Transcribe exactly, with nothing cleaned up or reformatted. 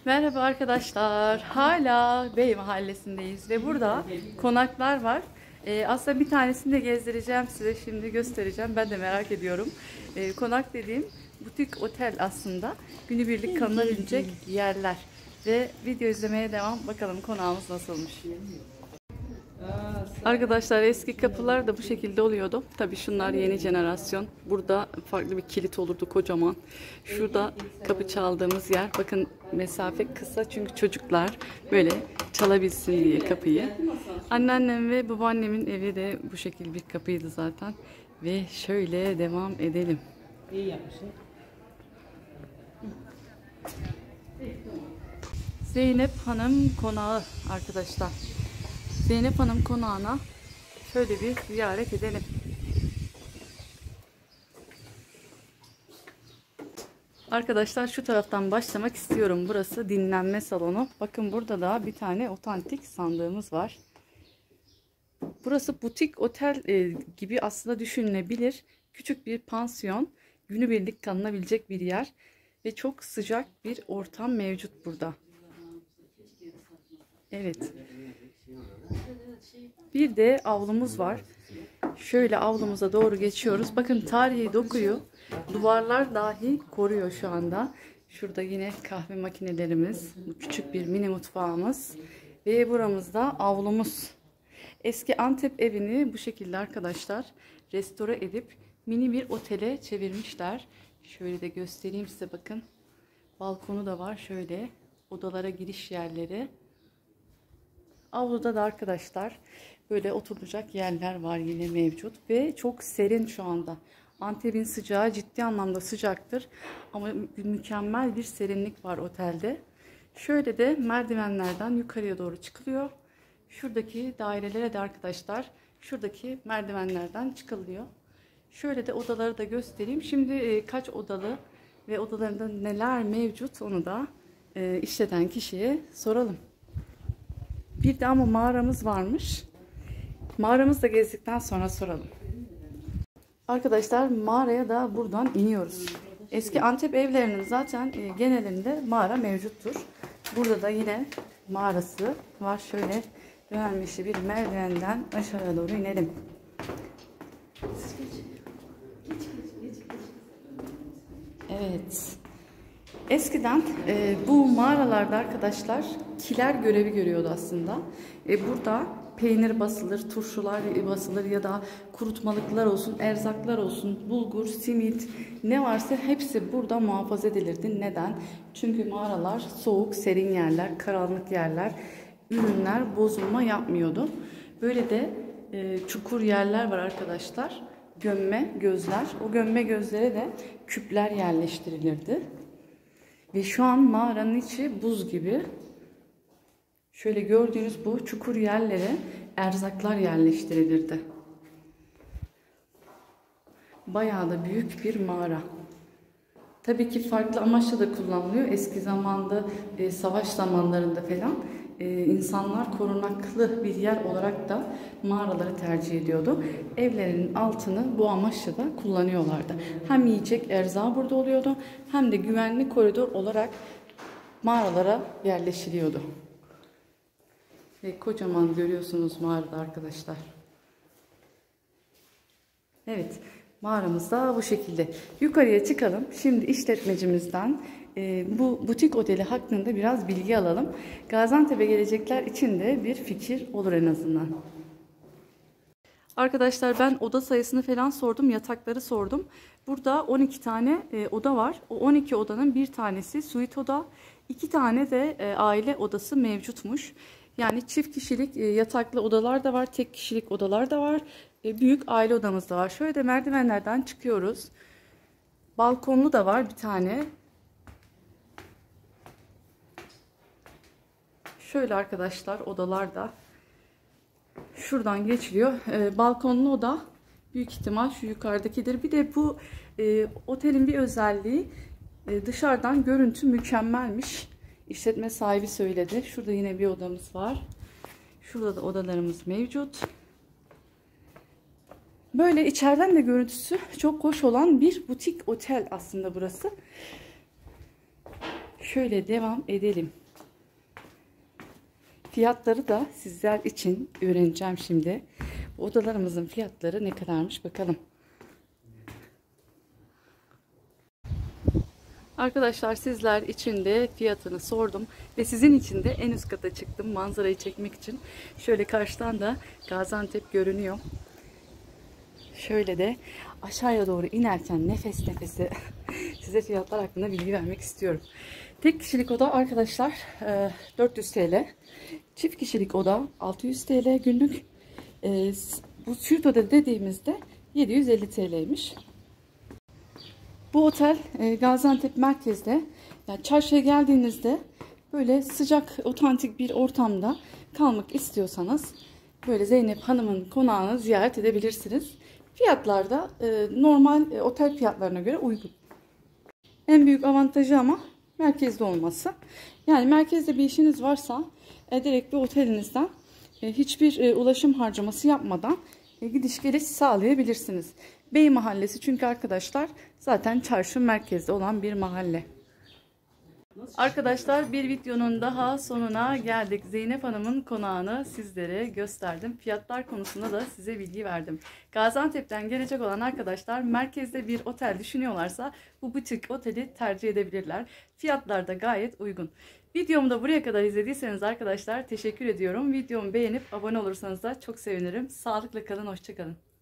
Merhaba arkadaşlar. Hala Bey Mahallesi'ndeyiz ve burada konaklar var. Ee, aslında bir tanesini de gezdireceğim size, şimdi göstereceğim. Ben de merak ediyorum. Ee, konak dediğim butik otel aslında. Günübirlik kalınabilecek yerler. Ve video izlemeye devam. Bakalım konağımız nasılmış. Arkadaşlar eski kapılar da bu şekilde oluyordu. Tabii şunlar yeni jenerasyon. Burada farklı bir kilit olurdu kocaman. Şurada kapı çaldığımız yer. Bakın mesafe kısa çünkü çocuklar böyle çalabilsin diye kapıyı. Anneannem ve babaannemin evi de bu şekilde bir kapıydı zaten. Ve şöyle devam edelim. İyi yapmışsın. Zeynep Hanım konağı arkadaşlar. Zeynep Hanım konağına şöyle bir ziyaret edelim. Arkadaşlar şu taraftan başlamak istiyorum. Burası dinlenme salonu. Bakın burada da bir tane otantik sandığımız var. Burası butik otel e, gibi aslında düşünülebilir. Küçük bir pansiyon, günübirlik kalınabilecek bir yer ve çok sıcak bir ortam mevcut burada. Evet. Bir de avlumuz var. Şöyle avlumuza doğru geçiyoruz. Bakın tarihi dokuyu duvarlar dahi koruyor şu anda. Şurada yine kahve makinelerimiz, küçük bir mini mutfağımız ve buramızda avlumuz. Eski Antep evini bu şekilde arkadaşlar restore edip mini bir otele çevirmişler. Şöyle de göstereyim size, bakın. Balkonu da var, şöyle odalara giriş yerleri. Avluda da arkadaşlar böyle oturacak yerler var yine mevcut ve çok serin şu anda. Antep'in sıcağı ciddi anlamda sıcaktır ama mükemmel bir serinlik var otelde. Şöyle de merdivenlerden yukarıya doğru çıkılıyor. Şuradaki dairelere de arkadaşlar şuradaki merdivenlerden çıkılıyor. Şöyle de odaları da göstereyim. Şimdi kaç odalı ve odalarında neler mevcut onu da işleten kişiye soralım. Bir de ama mağaramız varmış. Mağaramızı da gezdikten sonra soralım. Arkadaşlar mağaraya da buradan iniyoruz. Eski Antep evlerinin zaten genelinde mağara mevcuttur. Burada da yine mağarası var. Şöyle dönelmişli bir merdivenden aşağıya doğru inelim. Evet. Eskiden e, bu mağaralarda arkadaşlar kiler görevi görüyordu aslında. E, burada peynir basılır, turşular basılır ya da kurutmalıklar olsun, erzaklar olsun, bulgur, simit ne varsa hepsi burada muhafaza edilirdi. Neden? Çünkü mağaralar soğuk, serin yerler, karanlık yerler, ürünler bozulma yapmıyordu. Böyle de e, çukur yerler var arkadaşlar. Gömme gözler. O gömme gözlere de küpler yerleştirilirdi. Ve şu an mağaranın içi buz gibi. Şöyle gördüğünüz bu çukur yerlere erzaklar yerleştirilirdi. Bayağı da büyük bir mağara. Tabii ki farklı amaçla da kullanılıyor. Eski zamanda e, savaş zamanlarında falan e, insanlar korunaklı bir yer olarak da mağaraları tercih ediyordu. Evlerinin altını bu amaçla da kullanıyorlardı. Hem yiyecek erzağı burada oluyordu hem de güvenli koridor olarak mağaralara yerleşiliyordu. Ve kocaman görüyorsunuz mağarada arkadaşlar. Evet. Mağaramız da bu şekilde. Yukarıya çıkalım. Şimdi işletmecimizden e, bu butik oteli hakkında biraz bilgi alalım. Gaziantep'e gelecekler için de bir fikir olur en azından. Arkadaşlar ben oda sayısını falan sordum. Yatakları sordum. Burada on iki tane e, oda var. O on iki odanın bir tanesi suite oda. iki tane de e, aile odası mevcutmuş. Yani çift kişilik e, yataklı odalar da var. Tek kişilik odalar da var. Büyük aile odamız da var. Şöyle de merdivenlerden çıkıyoruz. Balkonlu da var bir tane. Şöyle arkadaşlar odalar da şuradan geçiliyor. Ee, balkonlu oda büyük ihtimal şu yukarıdakidir. Bir de bu e, otelin bir özelliği e, dışarıdan görüntü mükemmelmiş. İşletme sahibi söyledi. Şurada yine bir odamız var. Şurada da odalarımız mevcut. Böyle içeriden de görüntüsü çok hoş olan bir butik otel aslında burası. Şöyle devam edelim. Fiyatları da sizler için öğreneceğim şimdi. Bu odalarımızın fiyatları ne kadarmış bakalım. Arkadaşlar sizler için de fiyatını sordum ve sizin için de en üst kata çıktım manzarayı çekmek için. Şöyle karşıdan da Gaziantep görünüyor. Şöyle de aşağıya doğru inerken nefes nefese size fiyatlar hakkında bilgi vermek istiyorum. Tek kişilik oda arkadaşlar dört yüz TL. Çift kişilik oda altı yüz TL günlük. Bu çift oda dediğimizde yedi yüz elli TL'ymiş. Bu otel Gaziantep merkezde. Yani çarşıya geldiğinizde böyle sıcak, otantik bir ortamda kalmak istiyorsanız böyle Zeynep Hanım'ın konağını ziyaret edebilirsiniz. Fiyatlar da normal otel fiyatlarına göre uygun. En büyük avantajı ama merkezde olması. Yani merkezde bir işiniz varsa direkt bir otelinizden hiçbir ulaşım harcaması yapmadan gidiş geliş sağlayabilirsiniz. Bey Mahallesi çünkü arkadaşlar zaten çarşı merkezde olan bir mahalle. Arkadaşlar bir videonun daha sonuna geldik. Zeynep Hanım'ın konağını sizlere gösterdim. Fiyatlar konusunda da size bilgi verdim. Gaziantep'ten gelecek olan arkadaşlar merkezde bir otel düşünüyorlarsa bu butik oteli tercih edebilirler. Fiyatlar da gayet uygun. Videomu da buraya kadar izlediyseniz arkadaşlar teşekkür ediyorum. Videomu beğenip abone olursanız da çok sevinirim. Sağlıkla kalın, hoşça kalın.